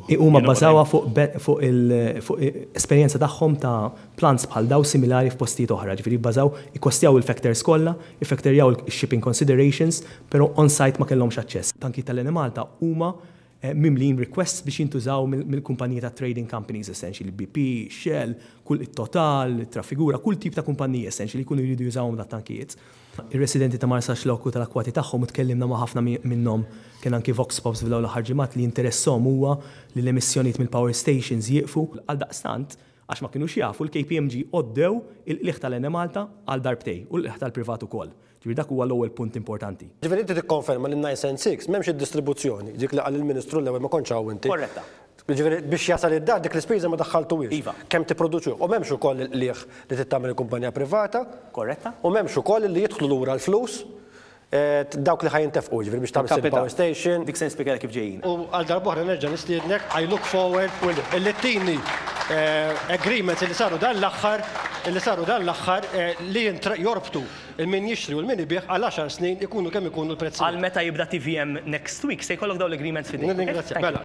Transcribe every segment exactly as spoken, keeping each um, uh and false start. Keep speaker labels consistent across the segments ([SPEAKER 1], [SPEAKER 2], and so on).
[SPEAKER 1] Huma bbażawha fuq il-esperjenza tagħhom ta' plants bħal daw similari f'postijiet oħra, ġifieri bbażaw ikkostjaw il-factors kollha, iffaktorjaw il-shipping considerations, però on-site ma kellhomx aċċess. Tanki tal-Enemalta huma mimlin requests biex jintużaw mill-kumpaniji ta' trading companies essentially, B P, Shell, kull it-Total, Trafigura, kull tip ta' kumpaniji essentially jkunu jridu jużawhom dat tankijiet. Ir-residenti ta' Marsaxlokk u tal-akwati tagħhom tkellimna ma' ħafna minnhom kien anki Vox Pops f'dawn l-aħħar ġimgħat li interessom huwa li l-emissjonijiet mill-power stations jieqfu għal daqstant għax ma kinux jafu l-K P M G għoddew il-qliħ tal-Enemalta għal darbtej u l-qliħ tal-privat ukoll. Ġifieri dak huwa l-ewwel punt importanti.
[SPEAKER 2] Ġifieri inti tikkonferma li nine N six m'hemmx id-distribuzzjoni, dik li qal il-Ministru l-ewwel ma kontx hawn inti.
[SPEAKER 1] Korretta.
[SPEAKER 2] Ġifieri biex jasal id-dar dik l-ispiża ma daħħaltuhiex.
[SPEAKER 1] Iva.
[SPEAKER 2] Kemm tipproduċu. U m'hemmx ukoll il-qliħ li tittamel il-kumpanija privata.
[SPEAKER 1] Korretta.
[SPEAKER 2] U m'hemmx ukoll li jidħlu lura l-flus dawk li ħajintefqu ġifieri biex tagħmel power station.
[SPEAKER 1] Dik se nispjega kif ġejjin.
[SPEAKER 2] U għal darb'oħra nerġa' nistiednek I look forward illi tini agreements li saru dan l-aħħar li saru dan l-aħħar li jorbtu il-min jixtri u l-min ibieħ għal għaxar snin ikunu kemm ikunu l-prezzi.
[SPEAKER 1] Għal meta jibda T V M next week se jkollok dawn l-agreements fidejk.
[SPEAKER 2] Nirringrazzjak. Mela.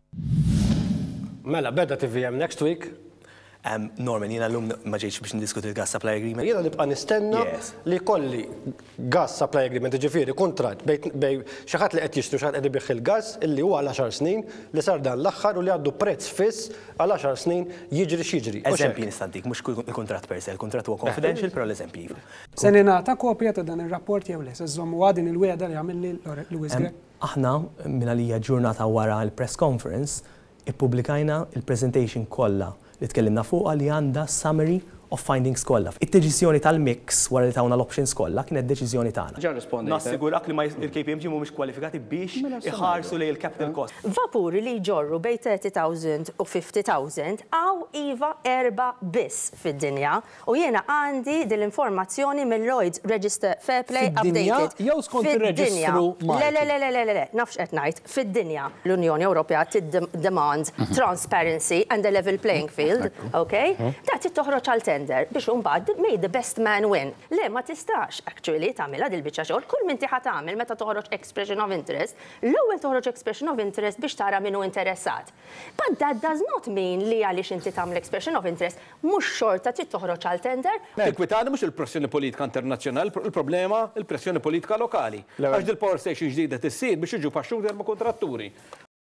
[SPEAKER 2] Mela beda T V M next week.
[SPEAKER 1] Norman, jiena llum ma ġejtx biex ndiskuti l-gas supply agreement.
[SPEAKER 2] Jiena nibqa' nistenna li kolli gas supply agreement ġifieri kuntratt bejn xi ħadd li qed jixtri xi ħadd qed ibih il-gas illi huwa għal għaxar snin li sar dan l-aħħar u li għandu prezz fiss għal għaxar snin jiġri x'jiġri.
[SPEAKER 1] Eżempji nistantik, mhux il-kuntratt per se, il-kuntratt huwa confidential, però l-eżempji.
[SPEAKER 3] Se ningħata kopja ta' dan ir-rapport jew le, se żommu għadin il-wiegħda li għamel li Lewis Grek.
[SPEAKER 1] Aħna minn għalija ġurnata wara l-press conference ippubblikajna il-presentation kollha li tkellimna fuqha li għandha summary of findings kollha. It-deċiżjoni tal-mix wara li tawna l-options kollha kienet deċiżjoni tagħna.
[SPEAKER 4] Ġan rispondi.
[SPEAKER 1] Nassigurak li il-K P M G mhumiex kwalifikati biex iħarsu lejn il-capital cost.
[SPEAKER 5] Vapuri li jġorru bej thirty thousand u fifty thousand għaw iva erba biss fid-dinja u jiena għandi dil-informazzjoni mill-Lloyd's Register Fair Play Updated.
[SPEAKER 4] Jew skont ir-reġistru
[SPEAKER 5] Le le le le le le nafx qed ngħid fid-dinja l-Unjoni Ewropea tiddemand transparency and a level playing field, okay? Da tittoħroġ għal biex umbagħad may the best man win. Le ma tistax actually tagħmilha dil biċċa xogħol, kull min tieħa tagħmel meta toħroġ expression of interest, l-ewwel toħroġ expression of interest biex tara min hu interessat. But that does not mean li għaliex inti tagħmel expression of interest mhux xorta trid toħroġ għal tender.
[SPEAKER 4] Il-kwitani mhux il-pressjoni politika internazzjonali, il-problema il-pressjoni politika lokali. Għax dil-power station ġdida tissir biex jiġu paxxu ma' kontratturi.